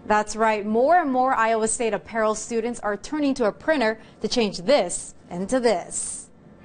That's right. More and more Iowa State apparel students are turning to a printer to change this into this.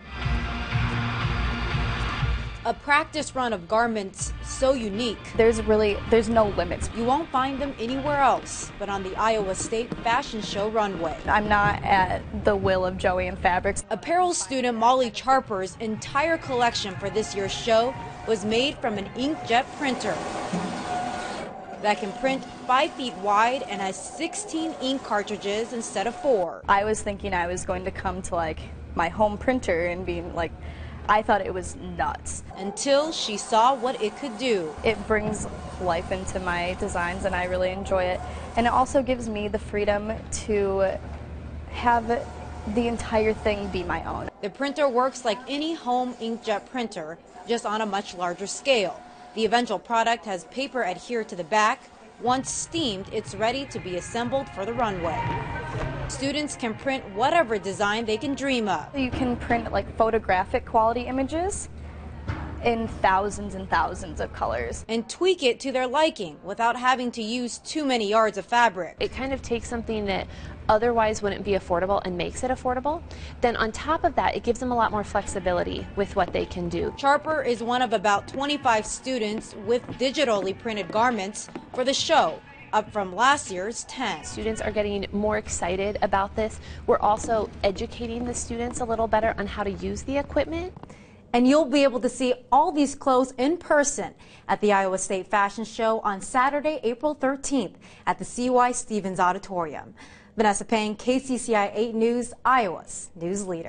A practice run of garments so unique. There's no limits. You won't find them anywhere else but on the Iowa State Fashion Show runway. I'm not at the will of Joann Fabrics. Apparel student Molly Charper's entire collection for this year's show was made from an inkjet printer that can print 5 feet wide and has 16 ink cartridges instead of 4. I was thinking I was going to come to my home printer and being I thought it was nuts. Until she saw what it could do. It brings life into my designs and I really enjoy it. And it also gives me the freedom to have the entire thing be my own. The printer works like any home inkjet printer, just on a much larger scale. The eventual product has paper adhered to the back. Once steamed, it's ready to be assembled for the runway. Students can print whatever design they can dream of. You can print photographic quality images in thousands and thousands of colors. And tweak it to their liking without having to use too many yards of fabric. It kind of takes something that otherwise wouldn't be affordable and makes it affordable. Then on top of that, it gives them a lot more flexibility with what they can do. Charper is one of about 25 students with digitally printed garments for the show, up from last year's 10. Students are getting more excited about this. We're also educating the students a little better on how to use the equipment. And you'll be able to see all these clothes in person at the Iowa State Fashion Show on Saturday, April 13th at the C.Y. Stevens Auditorium. Vanessa Payne, KCCI 8 News, Iowa's news leader.